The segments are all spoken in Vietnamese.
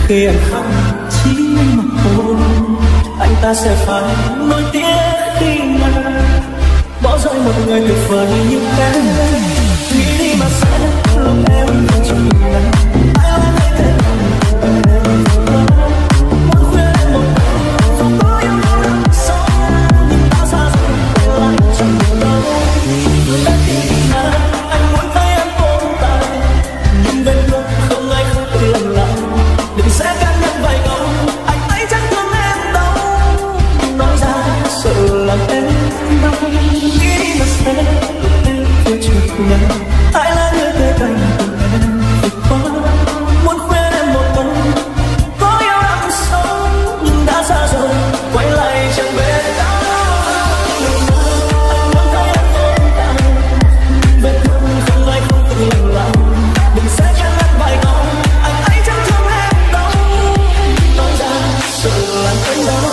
khi anh khóc chỉ một hồi, anh ta sẽ phải nỗi tiếc khi nào bỏ rơi một người tuyệt vời như em. Nghĩ đi mà sẽ lúc em không chịu nắng, ai là người thế nào em vừa muốn khuyên em một câu, không có yêu đâu được sống, nhưng ta xa rồi quay lại chẳng nhiều đâu. Đã khi nào anh muốn thấy em ôm tay, nhưng vết thương không ai không tự lặng lặng, đừng sẽ can nhận vài câu, anh ấy chẳng thương em đâu, nói ra sợ làm em đau. Nghĩ đi mà sẽ em vừa chợt nhớ, ai là người thế cạnh cùng em vượt qua, muốn khuyên em một câu, có yêu đang sống nhưng đã xa rồi quay lại chẳng bên đâu. Anh muốn thấy em ôm tay, vết thương không ai không tự lặng lặng, đừng sẽ can nhận vài câu, anh ấy chẳng thương em đâu, nói ra sợ làm em đau.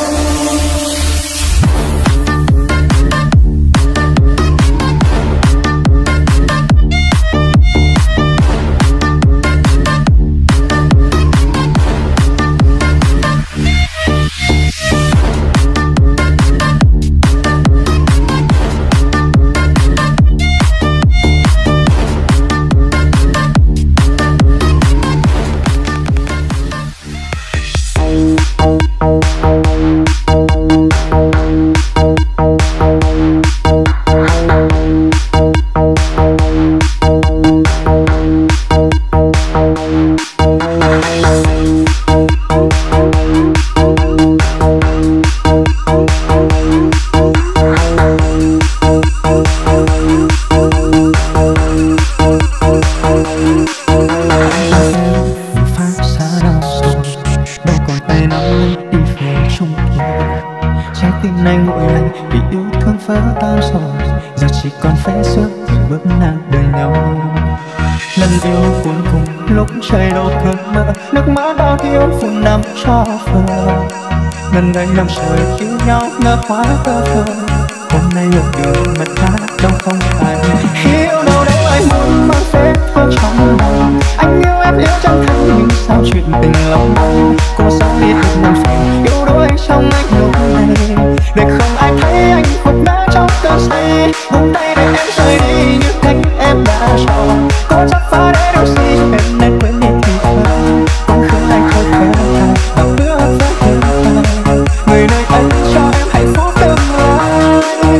Lần đây năm trời yêu nhau ngỡ hóa tơ thơ, hôm nay một đường mặt ta đâu không phải yêu đâu đấy. Anh muốn mang phép vào trong lòng, anh yêu em yêu chân thành nhưng sao chuyện tình lòng cô sống biết hết năm phần yêu đuối trong anh lúc này, để không ai thấy anh khúc ngã trong cơn say. Buông tay để em rời đi như cách em đã chọn, có chắc phải để điều gì em nên quên đi thì thôi, cũng không ai thôi khẽ thà và bước với em người nơi anh cho em hạnh phúc tương lai.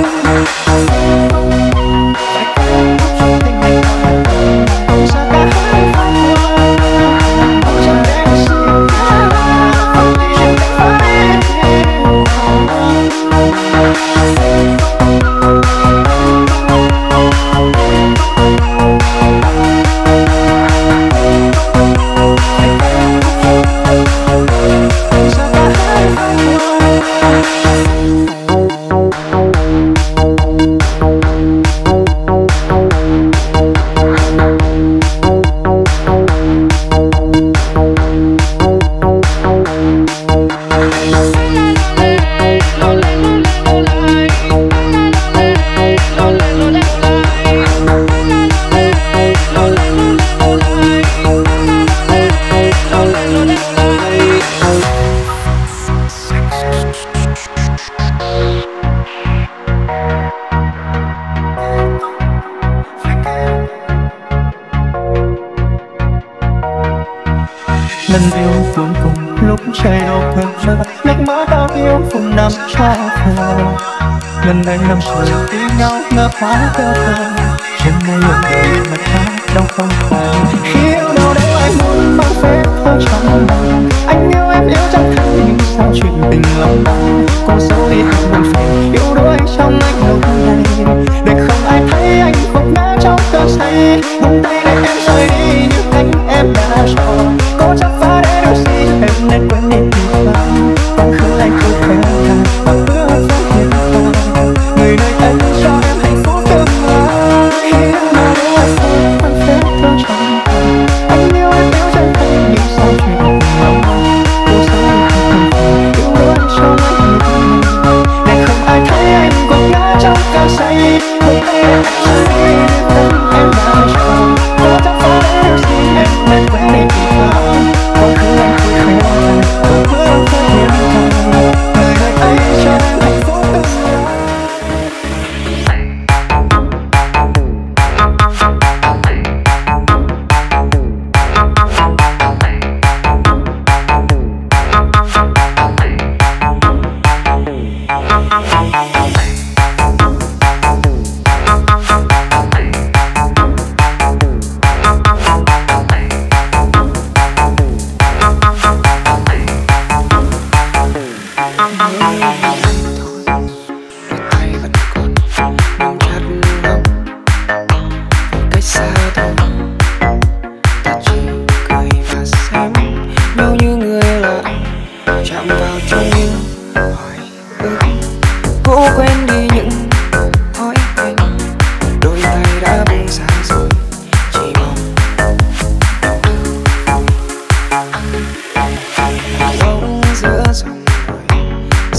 Lần yêu cuối cùng lúc trời đổ cơn mưa, nước mắt đau yêu phùng nằm cho thờ. Lần đây năm trời yêu nhau ngỡ hóa tơ thơ, hôm nay một đời mặt ta đâu không phải yêu đâu đấy. Anh muốn mang phép vào trong lòng, anh yêu em yêu chân thành nhưng sao chuyện tình lòng cô sống đi hết năm phần yêu đuối trong anh lúc này, để không ai thấy anh khúc ngã trong cơn say. Buông tay để em rời đi như cách em đã chọn, cố chấp phá để điều gì em nên quên đi thì thôi, còn không anh cứ khẽ thà và bước với hiện tại người nơi anh cho em hạnh phúc tương lai. Yêu nào nếu anh không mang phép vào trong lòng, anh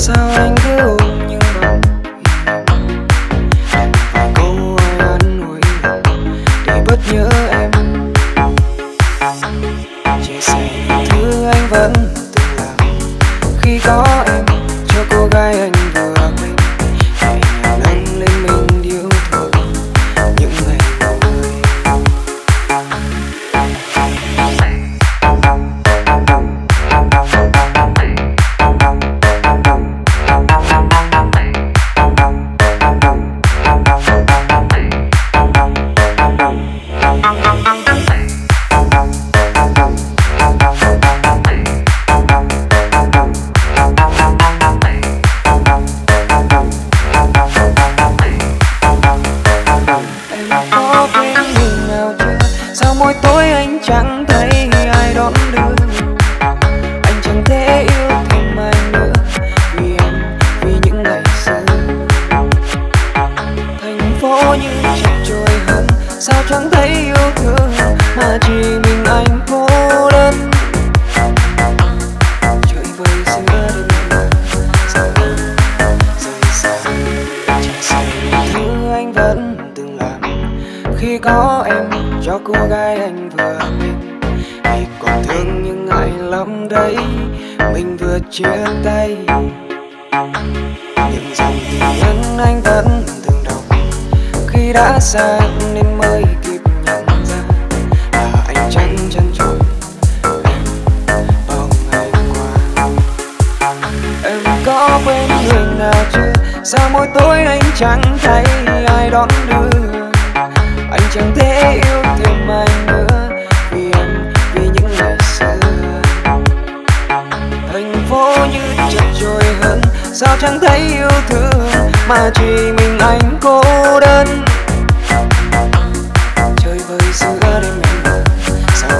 sao anh cứ ôm như vòng vài câu ai an ủi để bớt nhớ em, chia sẻ những thứ anh vẫn từng làm khi có em, cho cô gái anh vừa quên nhẹ nhàng nâng lên mình yêu thương những ngày buồn cười. Mỗi tối anh chẳng thấy ai đón đưa, anh chẳng thể yêu thêm ai nữa vì em, vì những ngày xưa. Thành phố như chật chội hơn, sao chẳng thấy yêu thương mà chỉ mình anh cô đơn. Trời vơi giữa đêm mưa, sao rời xa, chia sẻ những thứ anh vẫn từng làm khi có em, cho cô gái anh vừa bên vì còn thương nhưng ngại lắm đấy, mình vừa chia tay. Những dòng tin nhắn anh vẫn thường đọc khi đã xa nên mới kịp nhận ra là anh chẳng trân trọng em bao ngày qua. Em có quên người nào chưa, sao mỗi tối anh chẳng thấy ai đón đưa, anh chẳng thể yêu thêm ai nữa vì em, vì những ngày xưa. Thành phố như chật chội hơn, sao chẳng thấy yêu thương mà chỉ mình anh cô đơn. Trời vơi giữa đêm mưa, sao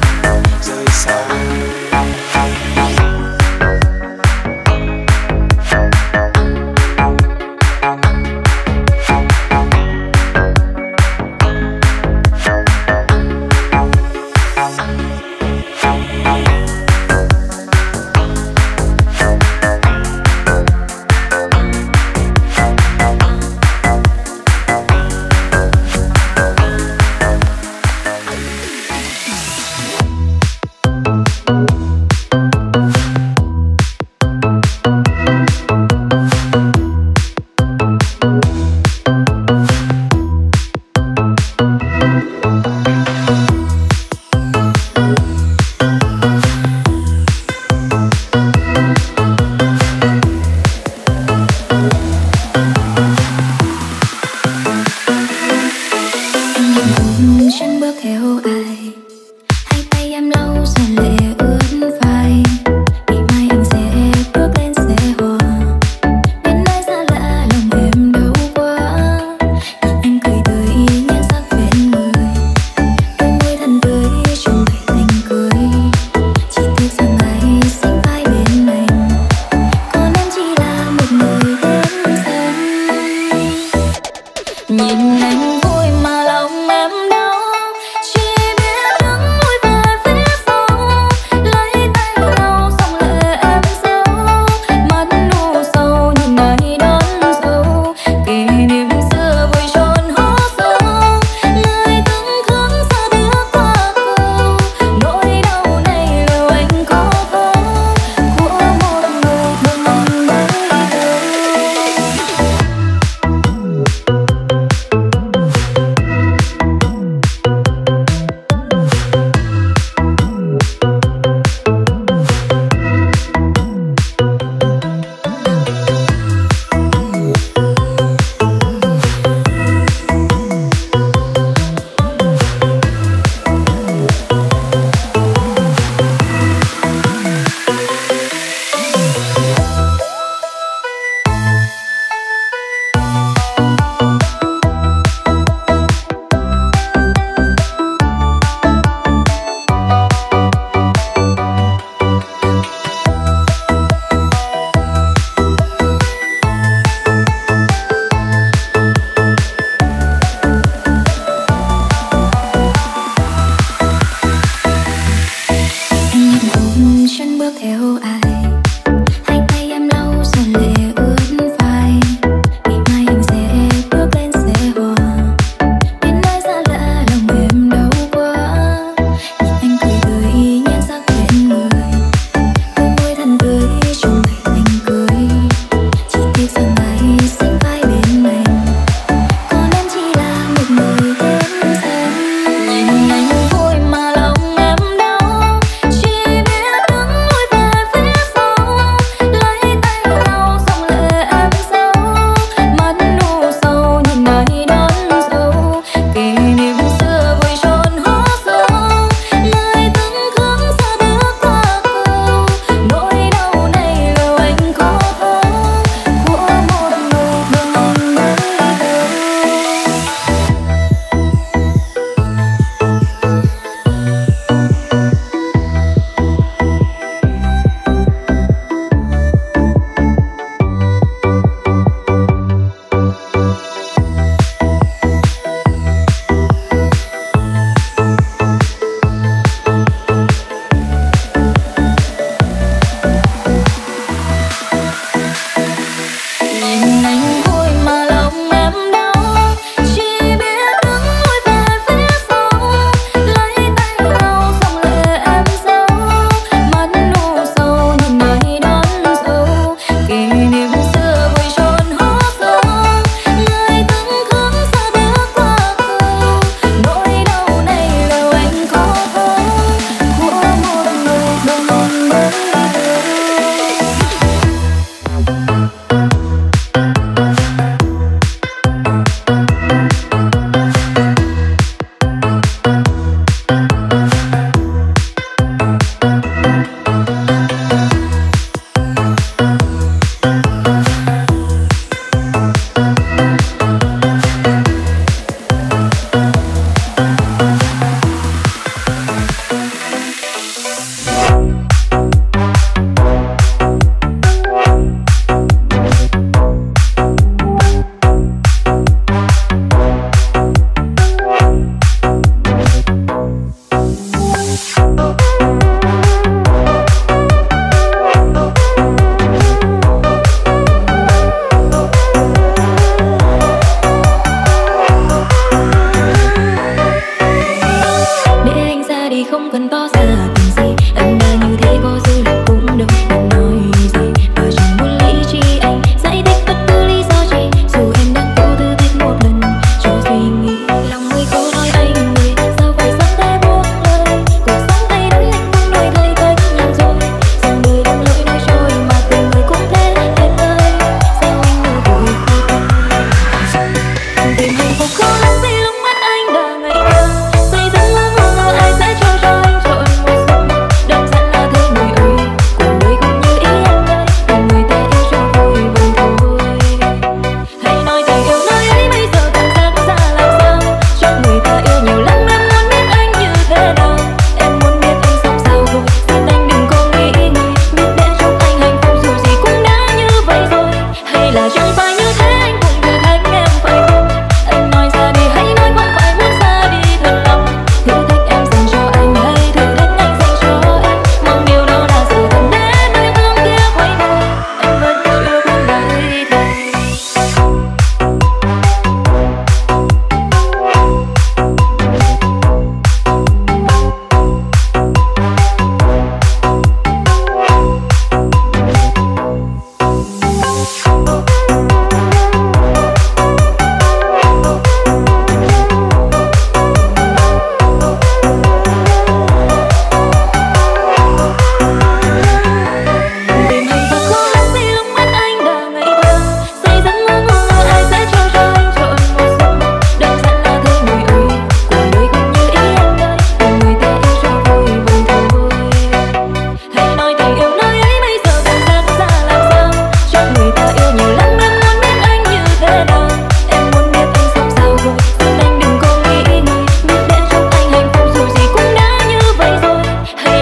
rời xa. theo ai, hai tay em lau dần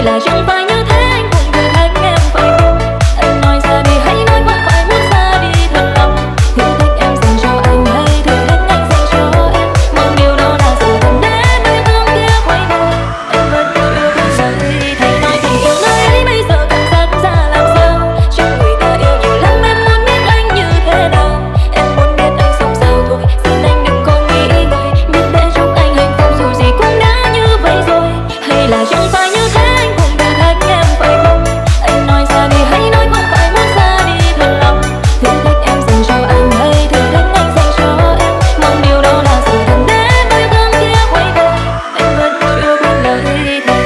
là chẳng phải như thế anh cũng thừa thách em phải không? Anh nói ra đi hãy nói không phải muốn ra đi thật lòng. Thử thách em dành cho anh hay thử thách anh dành cho em, mong điều đó là sự thật đến nỗi thương tiếc quay đầu anh vẫn chưa quên rời. Thầy nói tình yêu nơi ấy bây giờ cảm giác ra làm sao? Chẳng người ta yêu nhiều lắm em muốn biết anh như thế nào. Em muốn biết anh sống sao thôi, xin anh đừng có nghĩ ngợi, biết để chúc anh hạnh phúc dù gì cũng đã như vậy rồi. Hay là chẳng phải như thế anh cũng thử thách em phải không? Anh nói ra đi hãy nói không phải muốn ra đi thật lòng. Thử thách em dành cho anh hay thử thách anh dành cho em, mong điều đó là sự thật đến nỗi thương tiếc quay đầu anh vẫn chưa quên lời thề.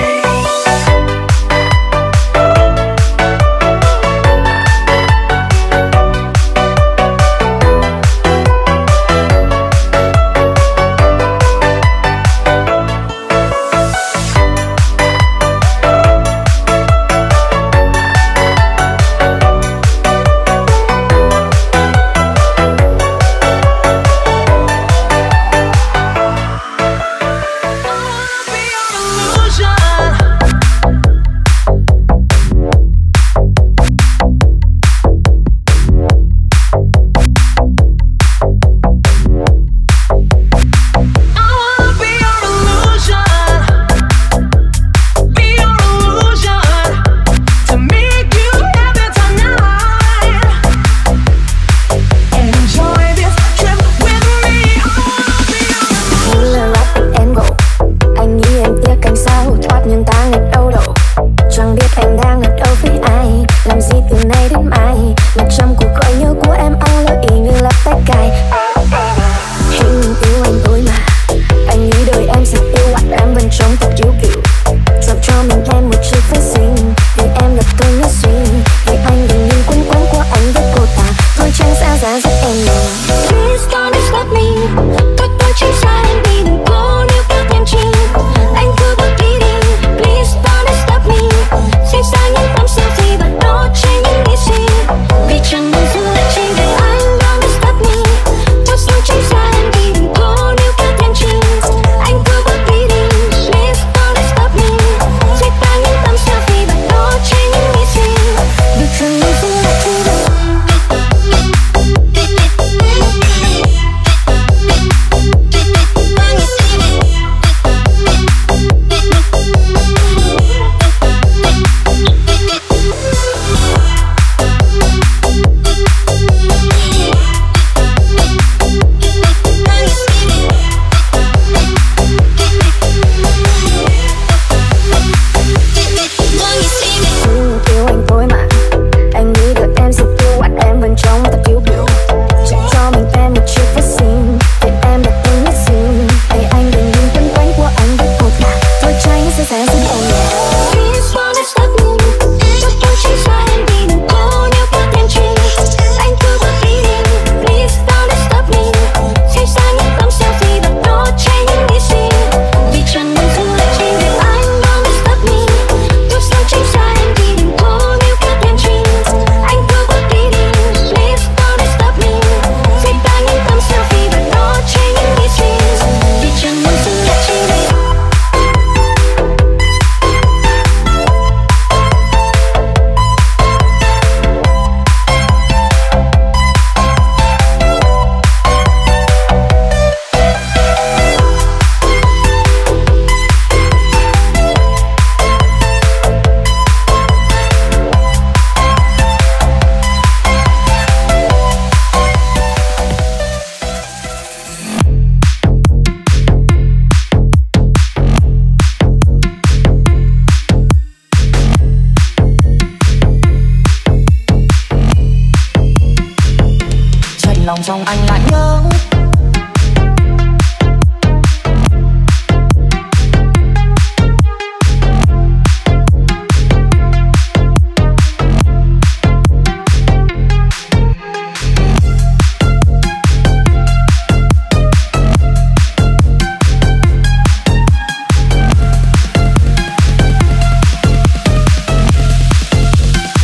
lòng trong anh lại nhớ.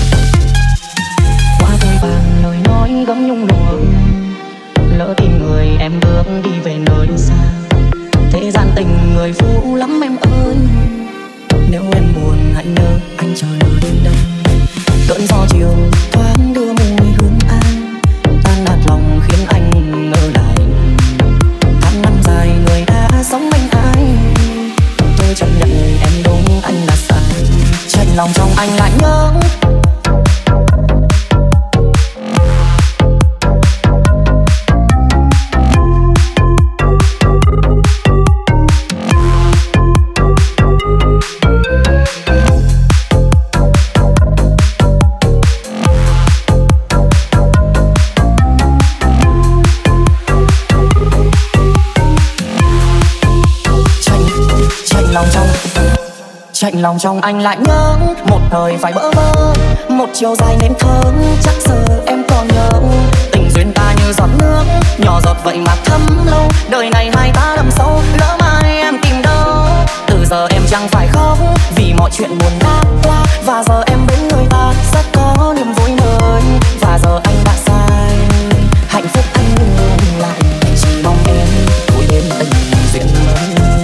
Gấm nhung luồng lỡ tìm người ngờ anh chờ đợi đến đâu. Cơn gió chiều thoáng đưa mùi hương anh, tan nát lòng khiến anh ngỡ lại. Tháng năm dài người đã sống bên anh, tôi chấp nhận em đúng anh là sai. Chạy lòng trong anh lại nhớ. Chạnh lòng trong anh lại nhớ một thời phải bỡ vơ, một chiều dài nên thơ. Chắc giờ em còn nhớ tình duyên ta như giọt nước, nhỏ giọt vậy mà thấm lâu. Đời này hai ta đậm sâu, lỡ mai em tìm đâu. Từ giờ em chẳng phải khóc vì mọi chuyện buồn đã qua, và giờ em bên người ta rất có niềm vui mới. Và giờ anh đã sai, hạnh phúc anh ngừng lại, chỉ mong em vui đến tình duyên mới.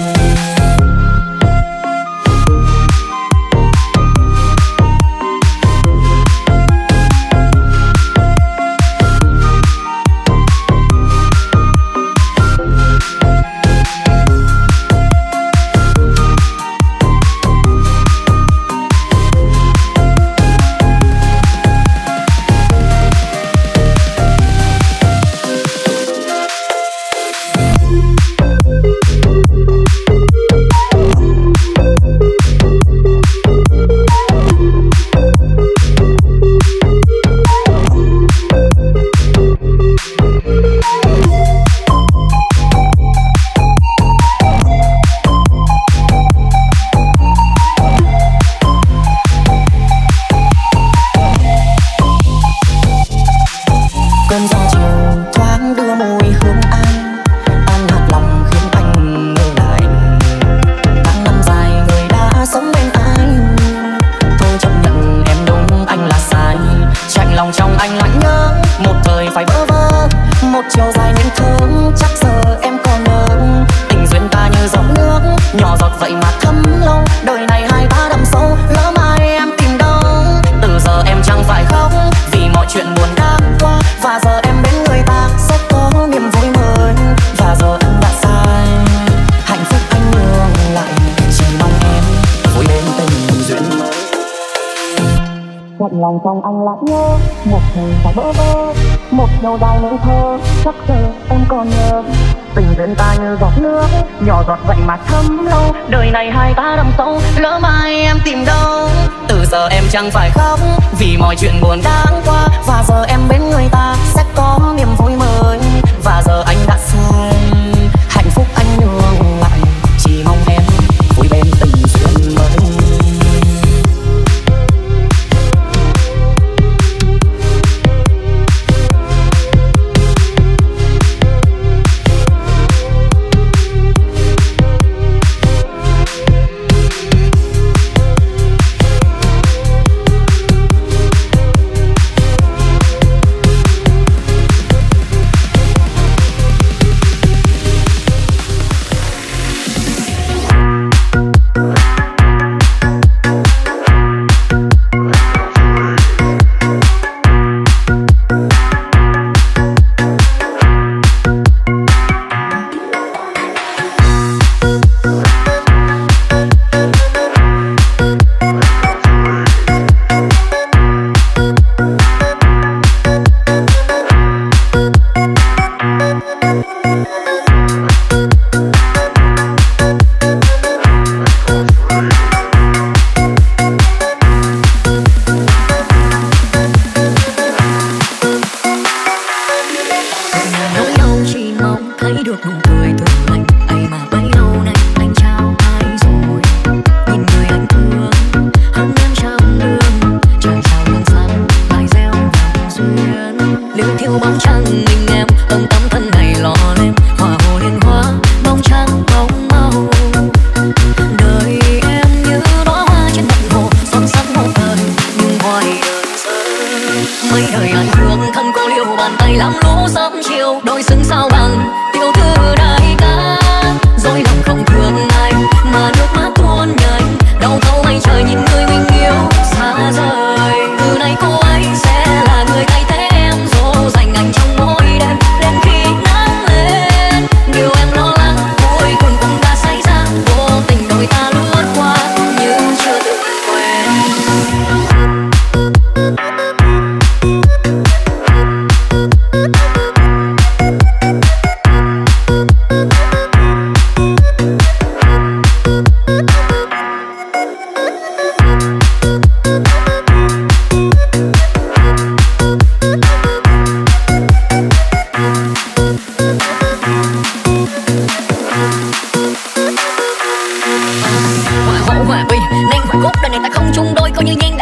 Lòng trong anh lại nhớ một thời phải bỡ vơ, một chiều dài nên thơ. Chắc giờ em còn nhớ tình duyên ta như giọt nước, nhỏ giọt vậy mà thấm lâu. Đời này hai ta đậm sâu, lỡ mai em tìm đâu. Từ giờ em chẳng phải khóc vì mọi chuyện buồn đáng qua, và giờ em bên người ta sẽ có niềm vui mới. Và giờ anh đã sai, hạnh phúc anh nhường lại, chỉ mong em vui bên tình duyên mới. mấy đời anh thương thân cô liêu bàn tay làm lũ sớm chiều đôi xứng sao bằng tiểu thư đại ca. Dối lòng không thương ai mà nước mắt tuôn nhanh đau thấu mây trời nhìn người mình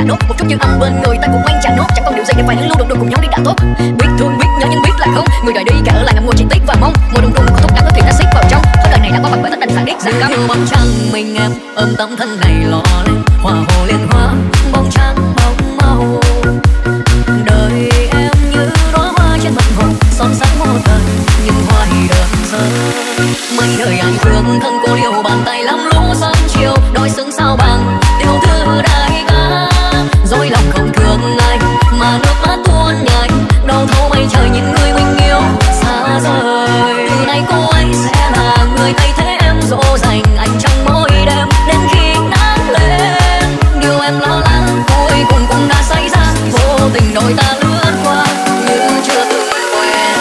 nốt một chút như âm bên người ta cũng ngoan chạm nốt, chẳng còn điều gì để phải lưng lưu đụng cùng nhau đi đã tốt. Biết thương biết nhớ nhưng biết là không, người đời đi cả ở lại ngậm ngùi chi tiết và mong môi đùng đùng có thuốc đắng có thuyền đã xít vào trong. Thôi đời này đã qua bằng bởi tất đành phải biết rằng cấm. Bóng trăng mình em ôm tấm thân này lò lên hoa hồ liên hoa, bóng trắng bóng màu đời em như đóa hoa trên mặt hồ, son sắc vô thần nhưng hoa thì đơn sơ. Mấy đời anh thương thân cô liêu bàn tay lắm lũ sớm chiều, đôi xứng sao bằng tiểu thư đại ca. Dối lòng không thương anh mà nước mắt tuôn nhanh, đâu thấu mây trời những người mình yêu xa rời. Từ nay cô ấy sẽ là người thay thế em dỗ dành anh trong mỗi đêm đến khi nắng lên. Điều em lo lắng cuối cùng cũng đã xảy ra, vô tình đôi ta lướt qua như chưa từng quen.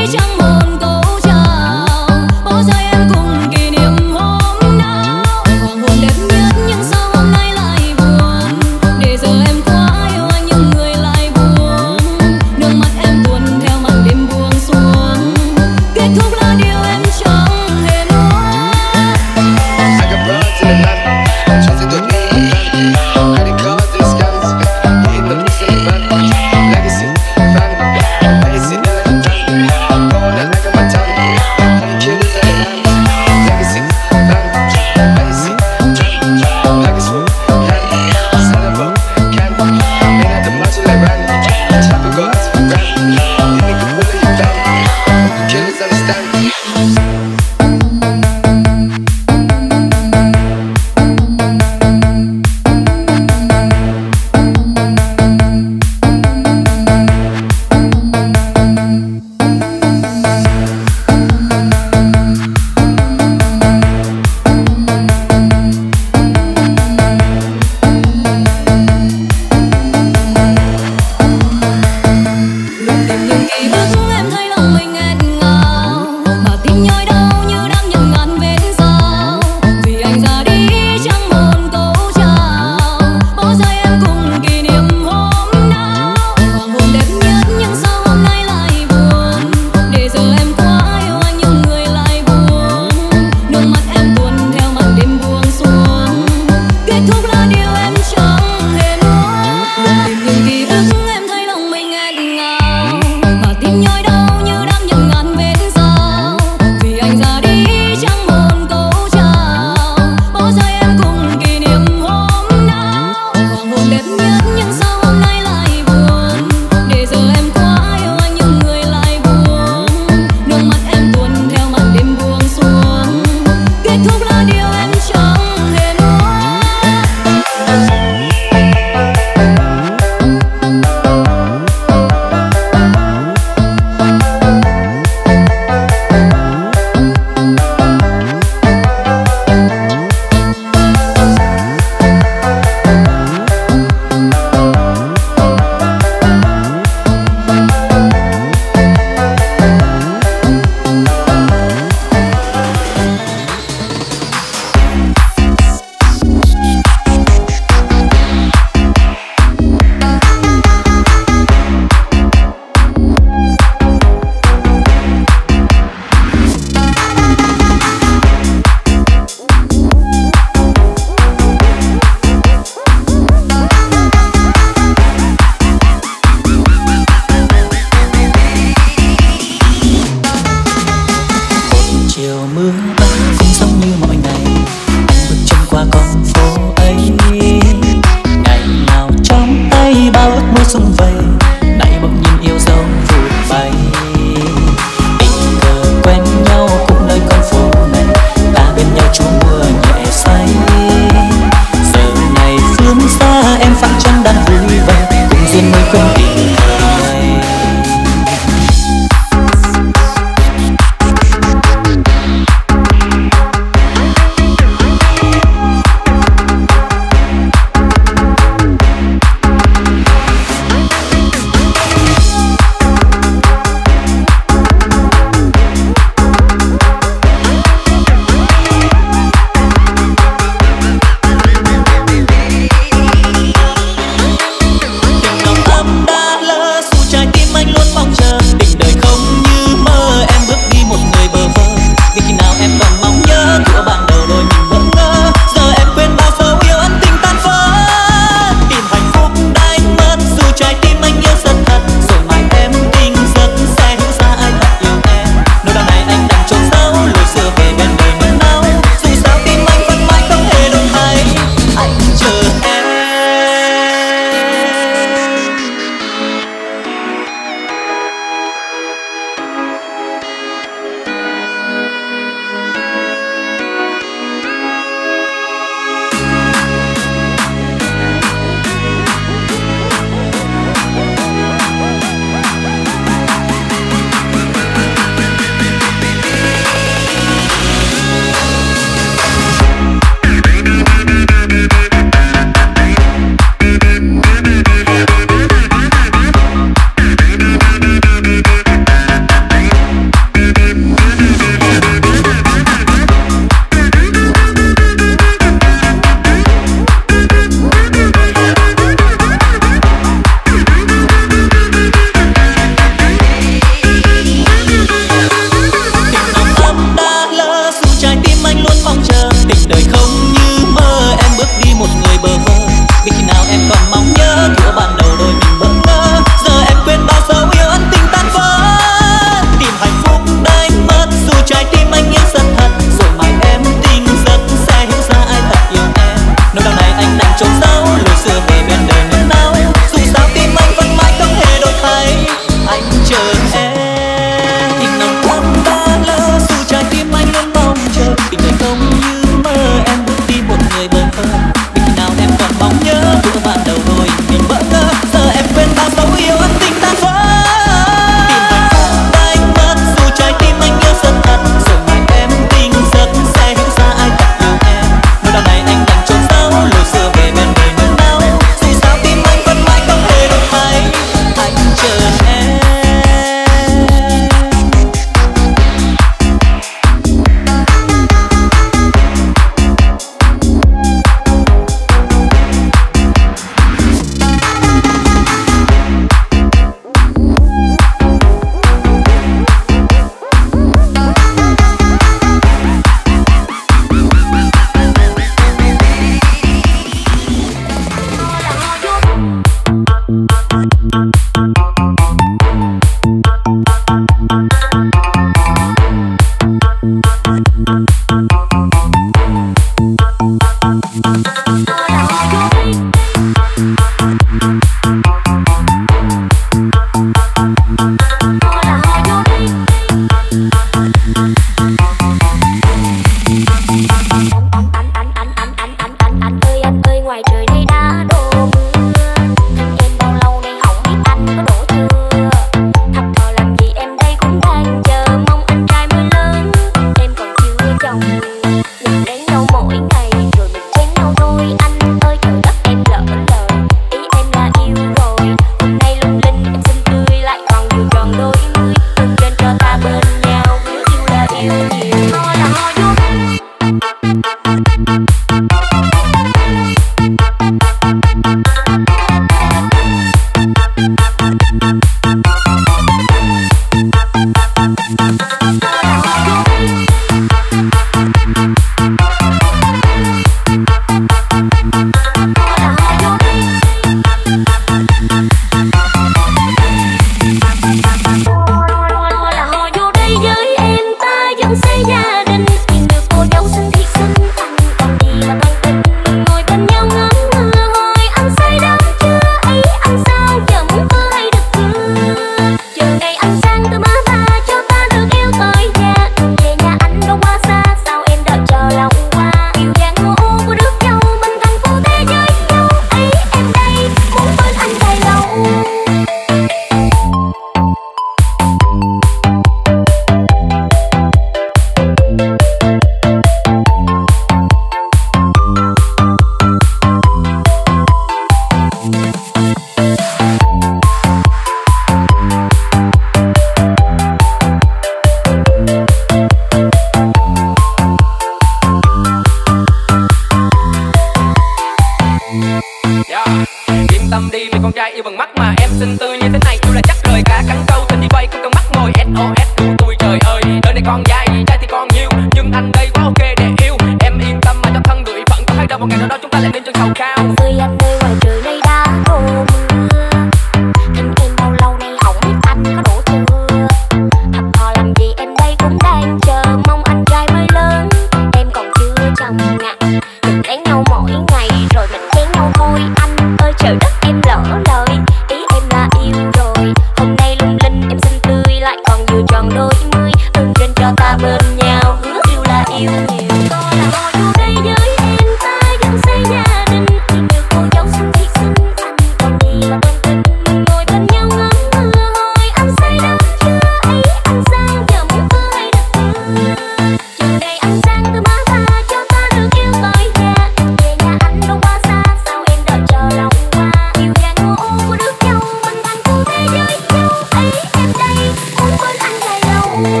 này còn dài, trai thì còn nhiều, nhưng anh đây quá ok để yêu. Em yên tâm mà cho thân gửi phận, có hay đâu một ngày nào đó chúng ta lại nên chân sầu khao. Người anh ơi ngoài trời nay đã đổ mưa, hình em bao lâu nay không biết anh có đủ chưa. Thầm thò làm gì em đây cũng đang chờ mong anh trai mới lớn. Em còn chưa chồng ngặt, đừng đánh nhau mỗi ngày rồi mình chen nhau thôi. Anh ơi trời đất em lỡ lời, ý em là yêu rồi. Hôm nay lung linh em xinh tươi lại còn vừa tròn đôi mươi. Ơn trên cho ta bên nhau, hứa yêu là yêu nhiều. Có là ngồi vô đây với em ta gần xây gia đình. Tìm được cô dâu xinh thiệt xinh, anh còn gì là đơn tình. Mình ngồi bên nhau ngắm mưa hồi anh say đắm chưa ấy. Anh sang giờ muốn mưa hay đất mưa, chờ đây anh sang từ má ta cho ta được yêu tới nhà. Về nhà anh đâu quá xa, sao em đợi chờ lòng qua. Yêu gà ngô ô của đứa châu, mình thành cô thế giới châu ấy. Em đây muốn bên anh dài lâu.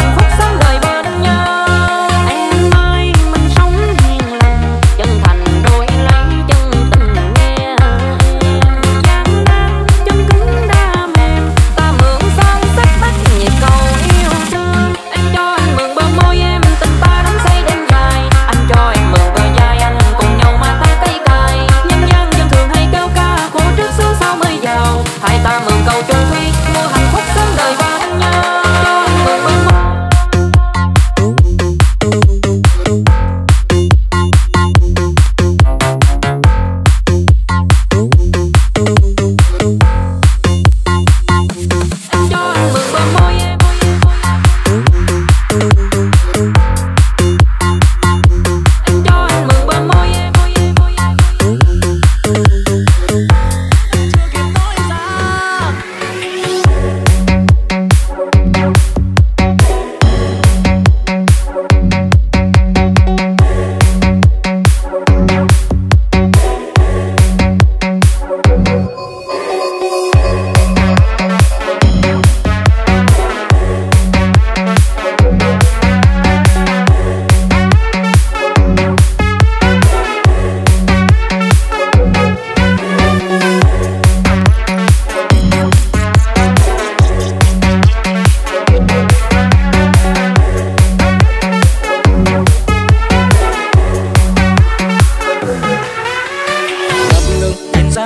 Chân thành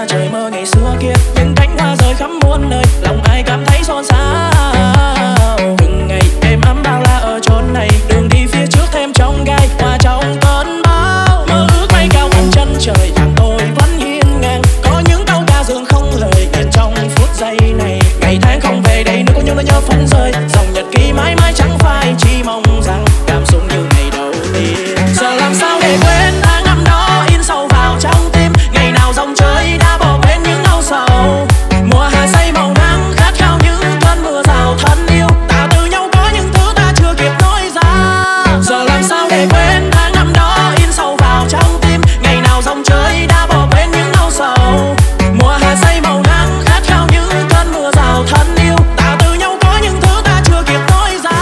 trời mơ ngày xưa kia, những cánh hoa rơi khắp muôn nơi, lòng ai cảm thấy xôn xao. Từng ngày êm ấm bao la ở chốn này, đường đi phía trước thêm chông gai, hòa trong cơn bão. Mơ ước bay cao tận chân trời, thằng tôi vẫn hiên ngang. Có những câu ca dường không lời, hiện trong phút giây này. Ngày tháng không về đây nữa, có những nỗi nhớ phấn rơi. Dòng nhật ký mãi mãi chẳng phai, chỉ mong rằng cảm xúc như ngày đầu tiên. Giờ làm sao để quên tháng năm đó in sâu vào trong tim. Ngày nào dòng trời đã bỏ quên những âu sầu. Mùa hạ say màu nắng khát khao những cơn mưa rào thân yêu. Ta từ nhau có những thứ ta chưa kịp nói ra. Giờ làm sao để quên tháng năm đó in sâu vào trong tim. Ngày nào dòng trời đã bỏ quên những âu sầu. Mùa hạ say màu nắng khát khao những cơn mưa rào thân yêu. Ta từ nhau có những thứ ta chưa kịp nói ra.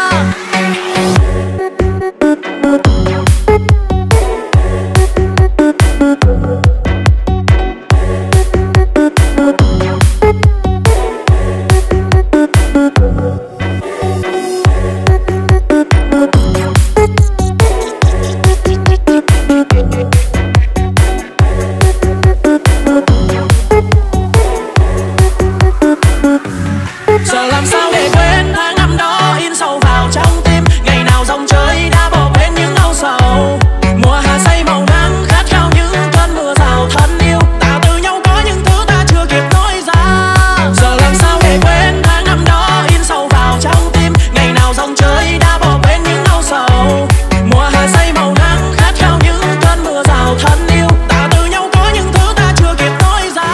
Giờ làm sao để quên tháng năm đó in sâu vào trong tim. Ngày nào dòng trời đã bỏ quên những âu sầu. Mùa hạ say màu nắng khát khao những cơn mưa rào thân yêu. Ta từ nhau có những thứ ta chưa kịp nói ra. Giờ làm sao để quên tháng năm đó in sâu vào trong tim. Ngày nào dòng trời đã bỏ quên những âu sầu. Mùa hạ say màu nắng khát khao những cơn mưa rào thân yêu. Ta từ nhau có những thứ ta chưa kịp nói ra.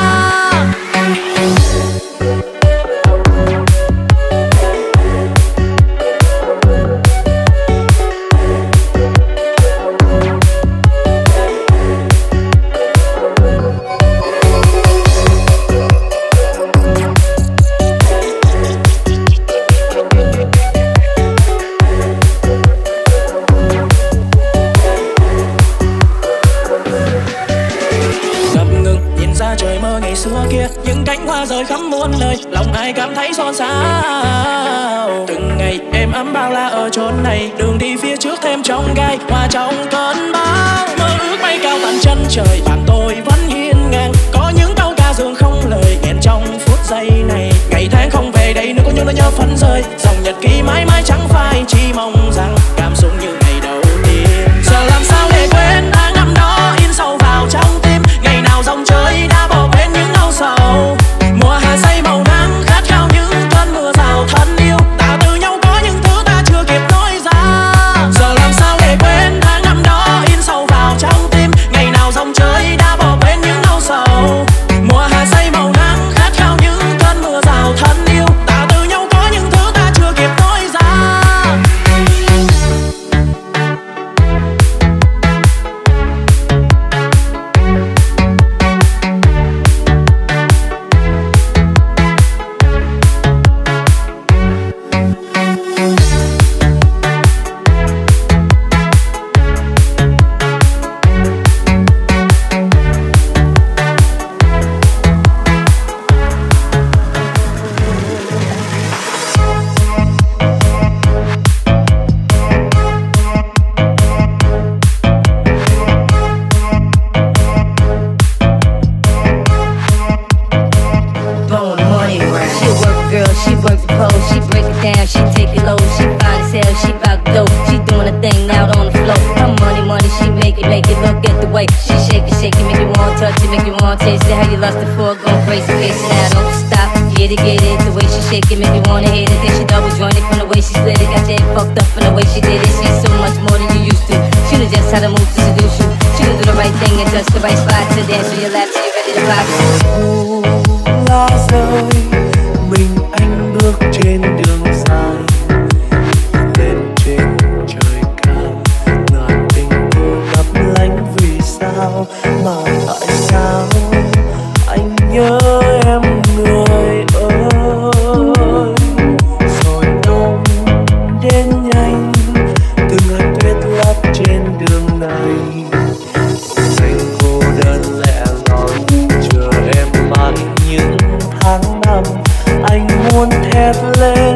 Ngập ngừng nhìn ra trời mơ ngày xưa kia, những cánh hoa rơi khắp muôn nơi, lòng ai cảm thấy xôn xao. Từng ngày êm ấm bao la ở chốn này, đường đi phía trước thêm chông gai, hòa trong cơn bão. Mơ ước bay cao tận chân trời, bạn tôi vẫn hiên ngang. Có những câu ca dường không lời, nghẹn trong phút giây này. Ngày tháng không về đây nữa, có những nỗi nhớ phấn rơi. Dòng nhật ký mãi mãi chẳng phai, chỉ mong rằng cảm xúc như ngày đầu tiên. Giờ làm sao để quên tháng năm đó in sâu vào trong tim. Ngày nào dòng trời đã bỏ quên những âu sầu. Mùa hạ say màu nắng khát khao những cơn mưa rào thân yêu. Ta từ nhau có những thứ ta chưa kịp nói ra. Giờ làm sao để quên tháng năm đó in sâu vào trong tim. Ngày nào dòng trời đã bỏ quên những âu sầu. Mùa hạ say màu nắng khát khao những cơn mưa rào thân yêu. Ta từ nhau có những thứ ta chưa kịp nói ra. Blowing money around. She a work girl, she work the pole, she break it down, she take it low, she fine as hell, she bout dope, she doing a thing out on the floor. Her money, she make it, look at the way she shake it, make you want touch it, make you want taste it. How you lustin' for it, go crazy, face it now, don't stop, get it, the way she shake it, make you wanna hit it. Then she double jointed from the way she split it, got your head fucked up from the way she did it. She's so much more than you used to. She knows just how to move to seduce you. She can do the right thing and touch the right spot to dance on your lap till you're ready to rock. Lá rơi mình anh bước trên đường dài lên trên trời cao ngàn tình yêu lấp lánh. Vì sao mà tại sao anh nhớ em người ơi. Rồi đông đến nhanh từng hạt tuyết lấp trên đường này. Anh cô đơn lẻ loi chờ em mãi những tháng năm. Anh muốn thét lên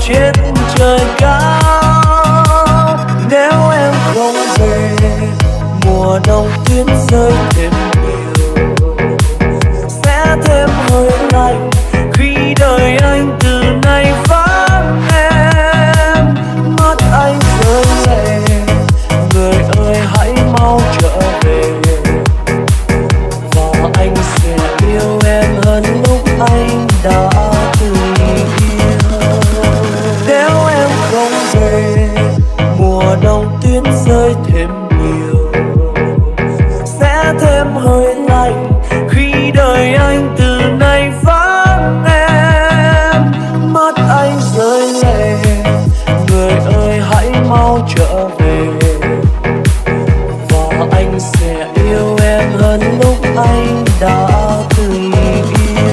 trên trời cao. Nếu em không về, mùa đông tuyết rơi thêm nhiều, sẽ thêm hơi lạnh khi đời anh từ nay vắng em. Mắt anh rơi lệ, người ơi hãy mau trở về, và anh sẽ yêu em hơn lúc anh đã từng yêu. Nếu em không về, mùa đông tuyết rơi thêm nhiều, sẽ thêm hơi lạnh khi đời anh từ nay vắng em. Mắt anh rơi lệ, người ơi hãy mau trở về, và anh sẽ yêu em hơn lúc anh đã từng yêu.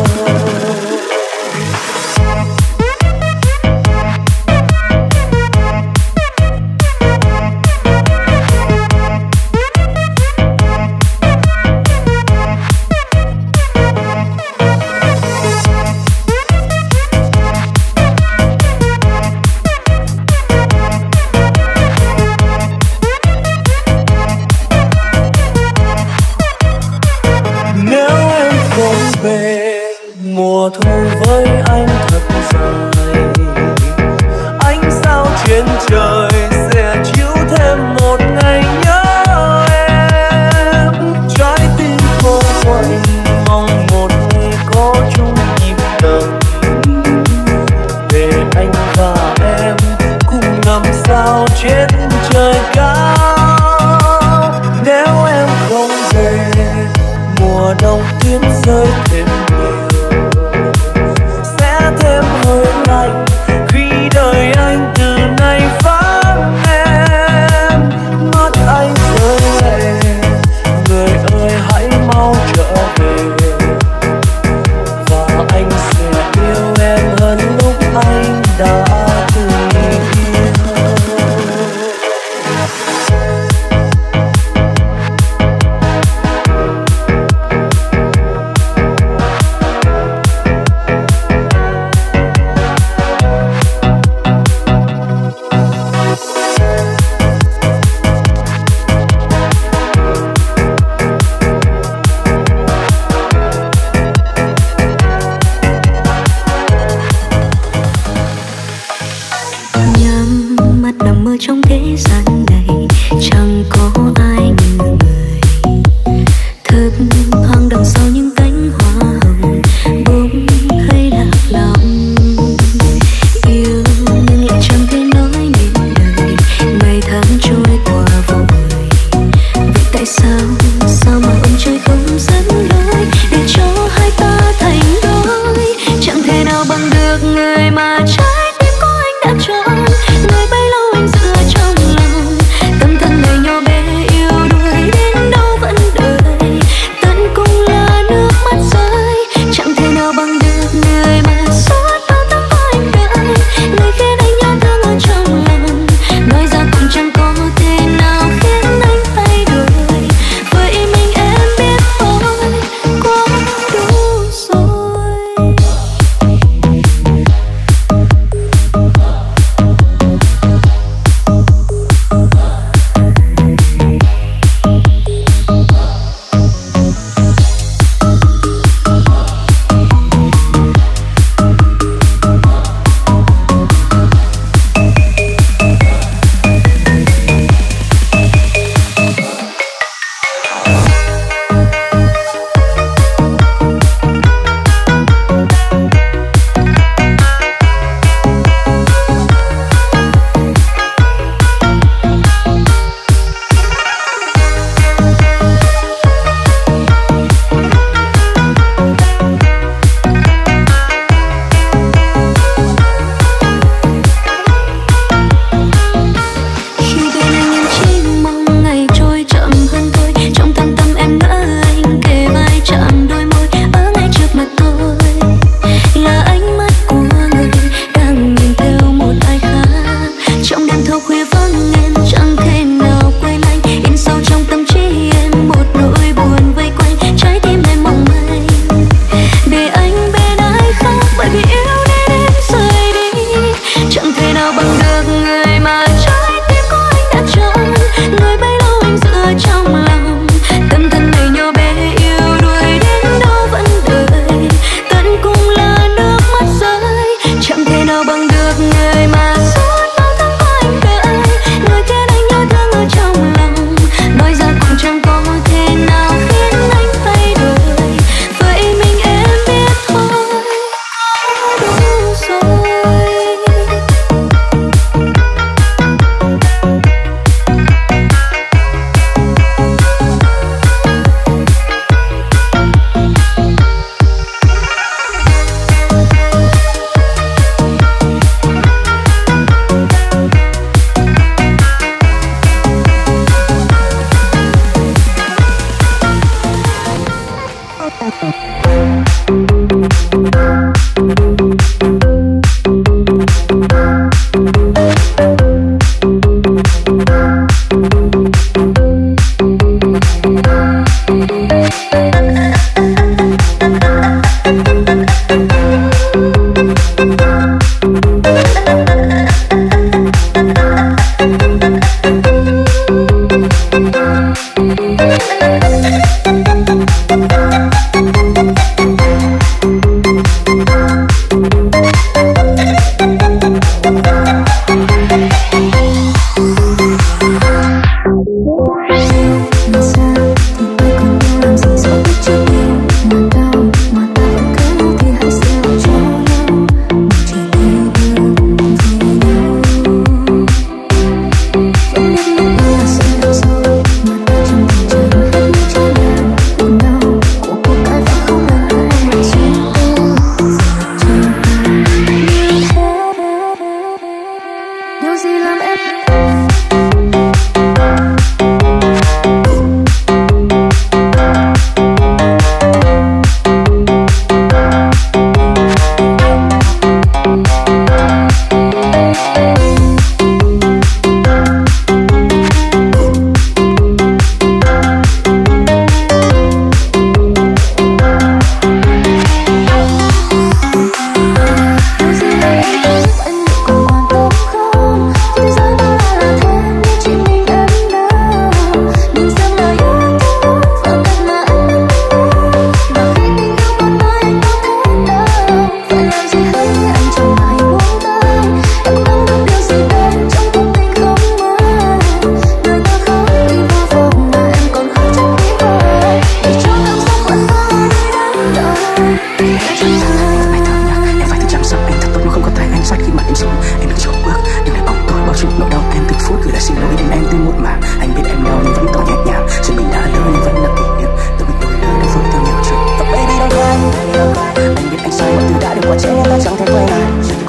Mùa thu với anh thật dài, ánh sao trên trời sẽ chiếu thêm một ngày nhớ em. Trái tim cô quạnh mong một ngày có chung nhịp đập, để anh và em cùng ngắm sao trên trời cao. Nếu em không về, mùa đông tuyết rơi thêm nhiều, sẽ thêm hơi lạnh khi đời anh từ nay vắng Hãy thở nhạc, em phải thức trắng sao anh thật tốt mà không có tay anh sát khi mà em sống. Em đừng chốt bước, đừng để bóng tối bao trùm nỗi đau em từng phút gửi lại xin lỗi đến em từ một mà. Anh biết em đau nhưng vẫn tỏ nhẹ nhàng, chuyện mình đã lỡ nhưng vẫn là kỷ niệm. Tự mình tôi lỡ đã vượt theo nhiều chuyện. Và baby don't cry, anh biết anh sai mọi thứ đã được qua trên em đã chẳng thể quay lại.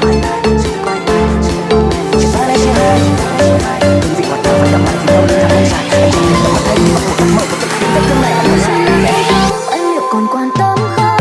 Chỉ phải lấy chuyện này, đơn vị hoạt động phải đắm lại thì đâu được thằng anh sai. Anh chỉ biết mà thấy một cuộc mơ của tất cả những cái này anh sai. Anh liệu còn quan tâm không?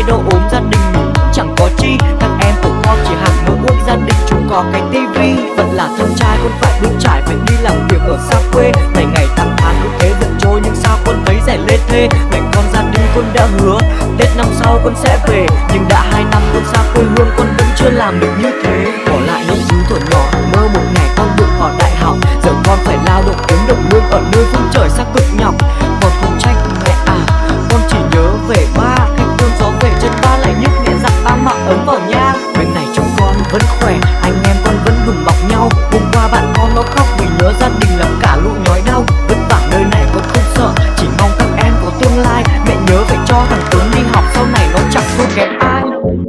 nay đâu ốm gia đình mình cũng chẳng có chi. Các em của con chỉ hằng mơ ước gia đình chúng có cái tivi. Vẫn là con trai con phải bước trải, phải đi làm việc ở xa quê. Ngày ngày tháng tháng cứ thế dần trôi nhưng sao con thấy rẻ lê thê. Mẹ con gia đình con đã hứa Tết năm sau con sẽ về, nhưng đã 2 năm con xa quê hương con vẫn chưa làm được như thế. Bỏ lại những thứ thuở nhỏ, mơ một ngày con được vào đại học. Giờ con phải lao động kiếm được lương ở nơi phương trời xa cực nhọc. Con không trách mẹ à, con chỉ nhớ về ba. Khi cơn gió về chân ba lại nhức mẹ dặn ba mặc ấm vào nha. Bên này chúng con vẫn khỏe, anh em con vẫn đùm bọc nhau. Hôm qua bạn con nó khóc vì nhớ gia đình làm cả lũ nhói đau. Vất vả nơi này con không sợ, chỉ mong các em có tương lai. Mẹ nhớ phải cho thằng Tuấn đi học, sau này nó chẳng thua kém ai.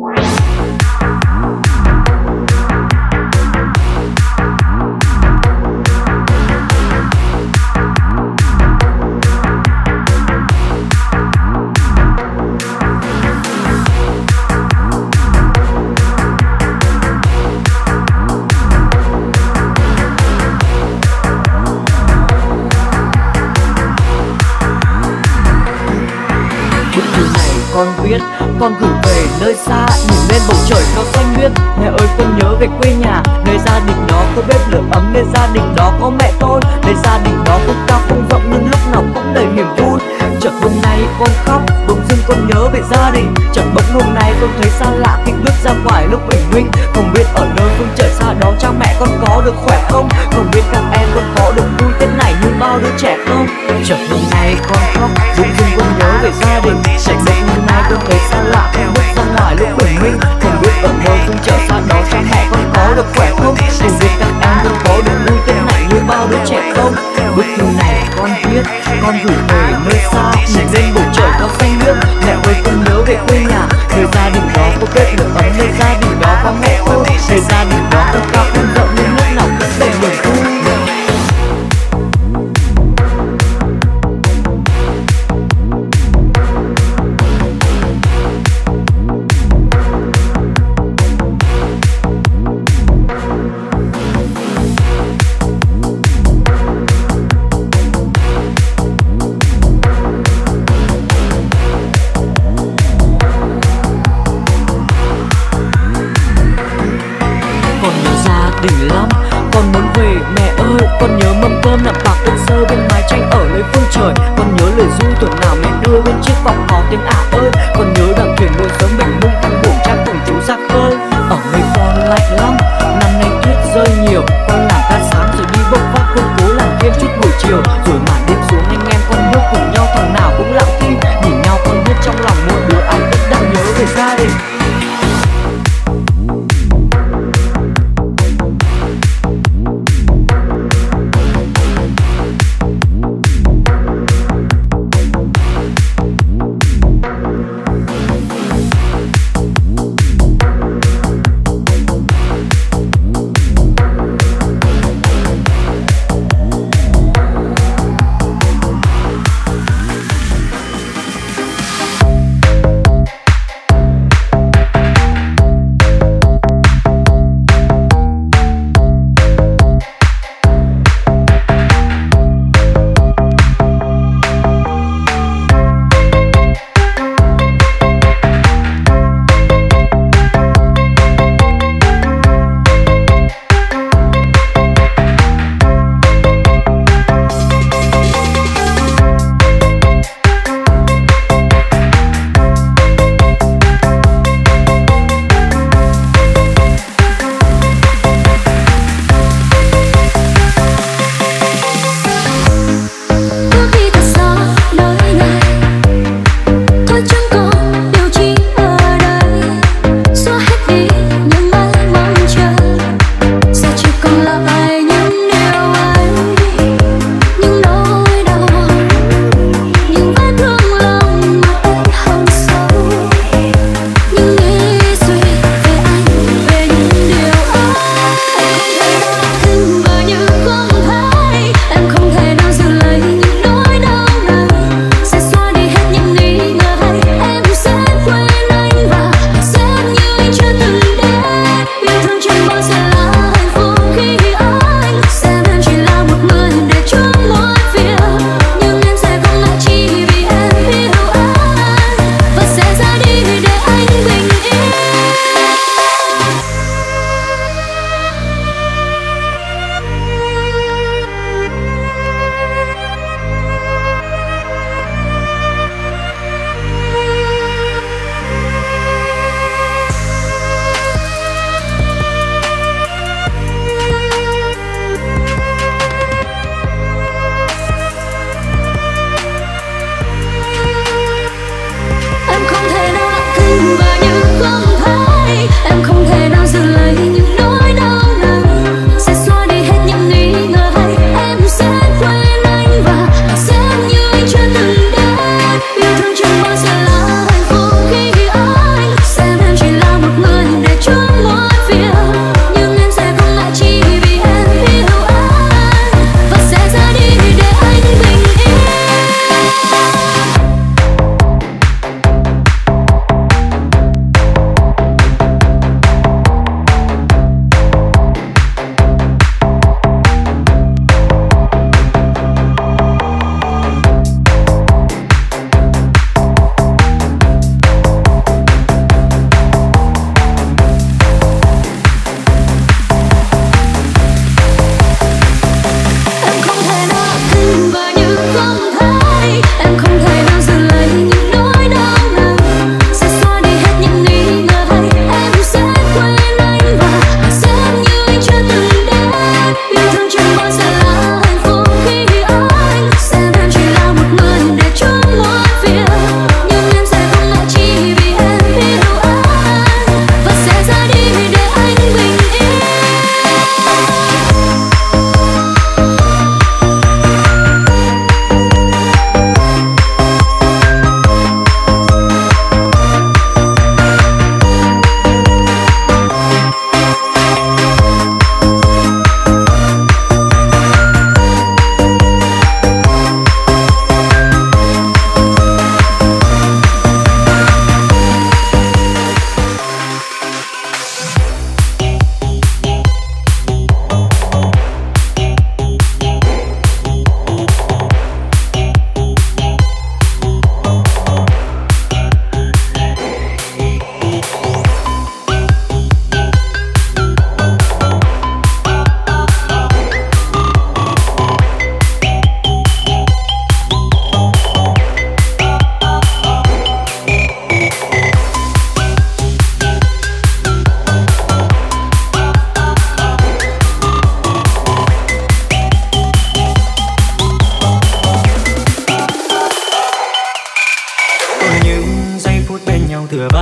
Con viết, con gửi về nơi xa, nhìn lên bầu trời cao xanh biếc. Mẹ ơi con nhớ về quê nhà, nơi gia đình đó có bếp lửa ấm, nơi gia đình đó có mẹ tôi, nơi gia đình đó không cao không rộng nhưng lúc nào cũng đầy niềm vui. Chợt hôm nay con khóc, bỗng dưng con nhớ về gia đình. Chợt bỗng hôm nay con thấy xa lạ khi bước ra ngoài lúc bình minh. Không biết ở nơi phương trời xa đó cha mẹ con có được khỏe không, không biết các em con có được vui Tết này như bao đứa trẻ không. Chợt hôm nay con khóc, bỗng dưng con nhớ về gia đình. Chợt bỗng hôm nay con thấy xa lạ khi bước ra ngoài lúc bình minh. Không biết ở nơi phương trời xa đó cha mẹ con có được khỏe không, không biết các em con có được vui Tết này như bao đứa trẻ không. Bức thư này con viết, con gửi về nơi xa, nhìn lên bầu trời cao xanh biếc. Mẹ ơi con nhớ về quê nhà, nơi gia đình đó có bếp lửa ấm, nơi gia đình đó có mẹ tôi, nơi gia đình đó không cao không rộng nhưng lúc nào cũng đầy niềm vui. Đỉnh lắm, con muốn về mẹ ơi. Con nhớ mâm cơm nằm bạc đơn sơ bên mái tranh ở nơi phương trời. Con nhớ lời ru tuần nào mẹ đưa bên chiếc vòng có tiếng ả ơi. Con nhớ đằng thuyền đôi sớm bình minh thăng buồng cha cùng chú ra khơi. Ở nơi con lạnh lắm, năm nay tuyết rơi nhiều. Con làm ca sáng rồi đi bốc vác, con cố làm thêm chút buổi chiều. Rồi màn đêm xuống anh em con bước cùng nhau, thằng nào cũng lặng thinh. Nhìn nhau con biết trong lòng mỗi đứa ai cũng đang nhớ về gia đình.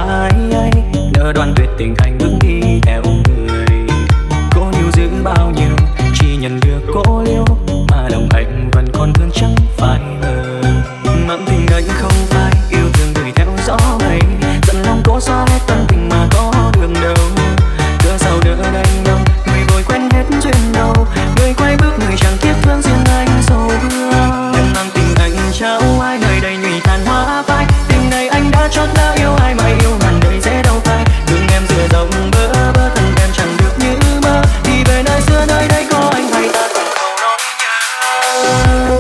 vai anh, nỡ đoạn tuyệt tình thành bước đi theo người. Cô níu giữ bao nhiêu, chỉ nhận được cô liêu, mà lòng anh vẫn còn thương chẳng phải ngờ. Mặn tình anh không phải yêu thương đuổi theo gió mây, dần lòng cố xóa hết tâm tình mà có đường đâu. Cớ sao đỡ đành đâu, người vội quen hết duyên đâu, người quay bước người chẳng tiếc thương riêng anh sầu hương. Em mang tình anh trao ai, nơi đây nhụy tàn hoa phai. Tình này anh đã chót lỡ yêu ai mà yêu ngàn đời sẽ đâu phai. Đừng em dựa dòng bơ vơ thân em chẳng được như mơ, thì về nơi xưa nơi đây có anh hay ta cùng câu nói nhớ.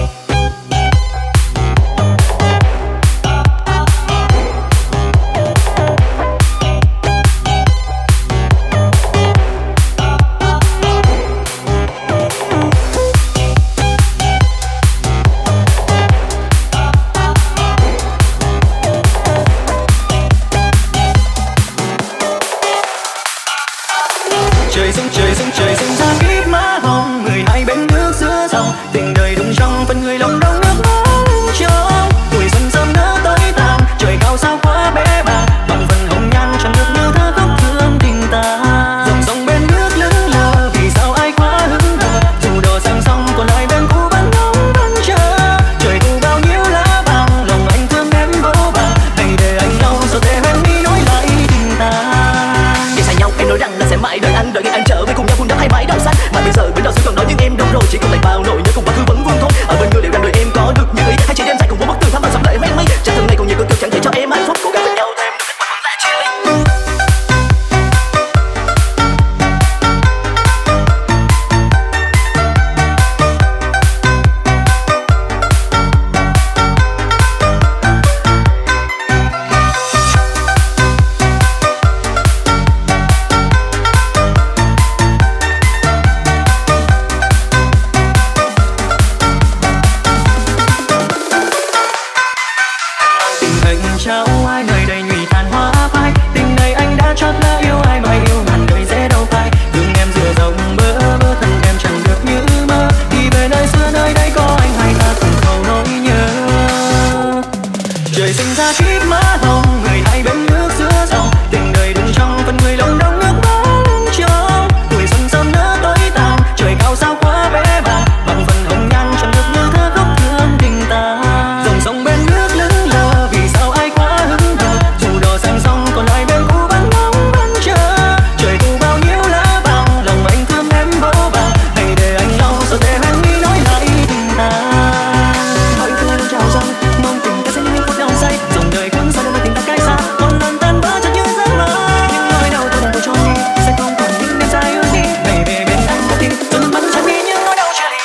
Trời sinh ra kíp má hồng, người hai bên nước giữa dòng. Tình đời đụng trong phần người lòng đông nước mắt trong. Tuổi xuân sớm nỡ tới tàn, trời cao sao quá bé bàng. Bằng phần hồng nhan chẳng được như thơ khóc thương tình ta. Dòng sông bên nước lững lờ, vì sao ai quá hững hờ. Dù đò sang sông còn lại bên cũ vẫn ngóng vẫn chờ. Trời thu bao nhiêu lá vàng, lòng anh thương em vô vàng. Hãy để anh lâu rồi để em đi nói lại tình ta. Để xa nhau em nói rằng là sẽ mãi đợi anh ngày anh trở về cùng nhau vun đắp hai mái đầu xanh. Mà bây giờ bên đầu xưa còn nói nhưng em đâu rồi, chỉ còn lại bao nỗi nhớ cùng quá khứ vẫn vương thôi. Ở bên người liệu rằng đời em có được như ý, hay chỉ đêm dài cùng một bức tường thắm mà sống đợi em mi. Chẳng từng ngày còn nhiều cơ cực chẳng thể cho em hạnh phúc, cố gắng bên nhau thêm được kết quả vẫn là chia ly. Trao ai nơi đây nhụy tàn hoa phai. Tình này anh đã chót lỡ yêu ai mà yêu ngàn đời sẽ đâu phai. Đừng em dựa dòng bơ vơ thân em chẳng được như mơ, thì về nơi xưa nơi đây có anh hay ta cùng câu nỗi nhớ. Trời sinh ra kíp má hồng, người hai bên nước giữa dòng. Tình đời đừng trong phần người lòng đông nước mắt trong. Tuổi xuân sớm nỡ tới tàn, trời cao sao quá bé bàng. Bằng phần hồng nhan chẳng được như thơ khóc thương tình ta. Dòng sông bên nước lững lờ, vì sao ai quá hững hờ. Dù đò sang sông còn lại bên cũ vẫn ngóng vẫn chờ. Trời thu bao nhiêu lá vàng, lòng anh thương em vô vàng. Hãy để anh lâu rồi để em đi nói lại tình ta. Hỡi thương chào rằng mong tình ta sẽ những phút đau say. Dòng đời cuốn sao để tình ta cay xa, còn lần tan vỡ chẳng như giấc mơ. Những nỗi đau tôi đang tôi cho đi, sẽ không còn những đêm dài ước đi. Hãy về bên anh một tim, rồi nước mắt chẳng đi những nỗi đau chia ly.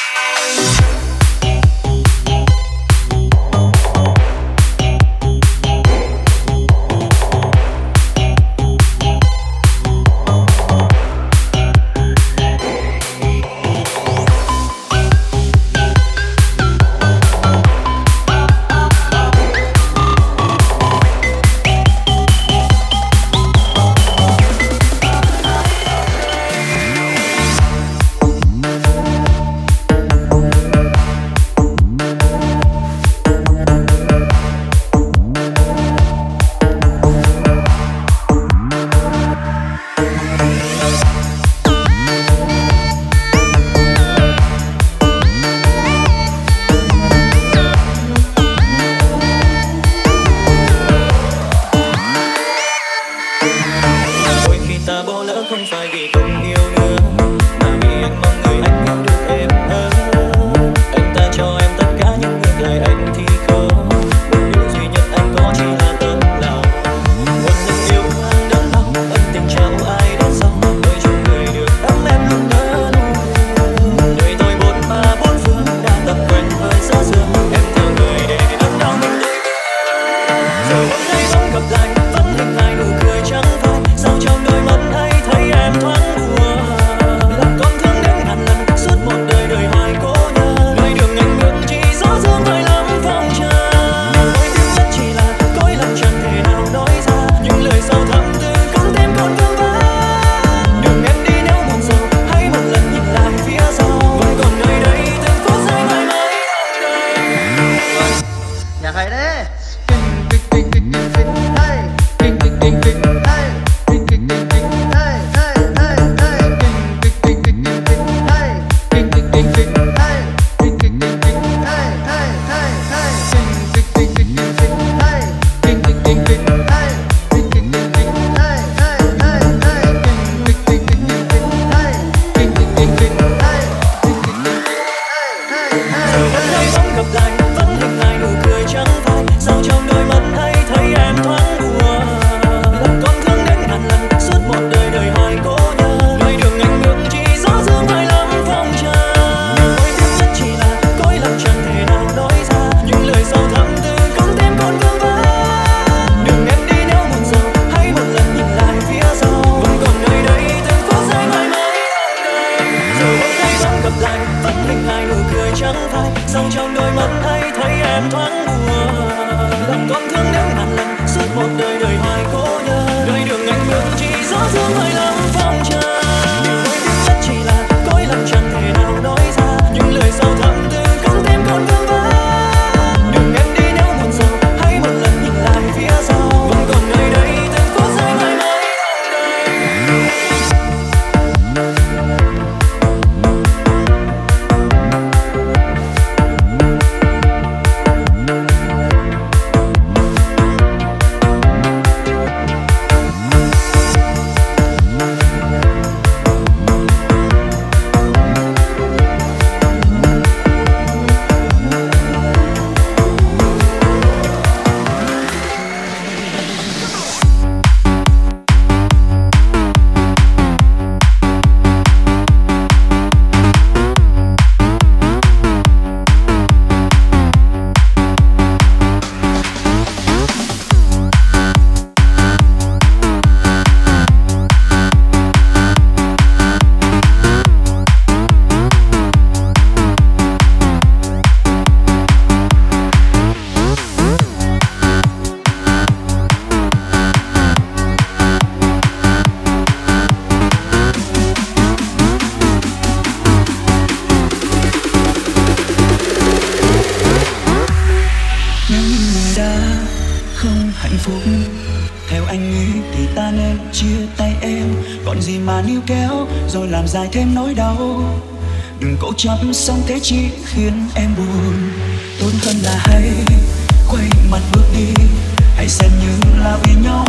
Đôi khi ta bỏ lỡ không phải vì không yêu nữa, mà vì anh mong người anh yêu được em hơn. Anh ta cho em tất cả những ngược lại anh thì không. Một điều duy nhất anh có chỉ là tấm lòng. Một tình yêu anh đớn lòng, ân tình trao ai đến sống. Đôi chung người được ấm em luôn nhớ luôn. Đời tôi bốn ba bốn phương đã tập quen với gió sương. Em theo người để đớn đau mình đôi giờ hôm nay sống gặp lại vẫn hình hài nụ cười trắng phai. Sao trong đôi mắt ấy thấy em thoáng buồn. thì ta nên chia tay em. Còn gì mà níu kéo rồi làm dài thêm nỗi đau. Đừng cố chấp xong thế chỉ khiến em buồn. Tốt hơn là hãy quay mặt bước đi. Hãy xem như là vì nhau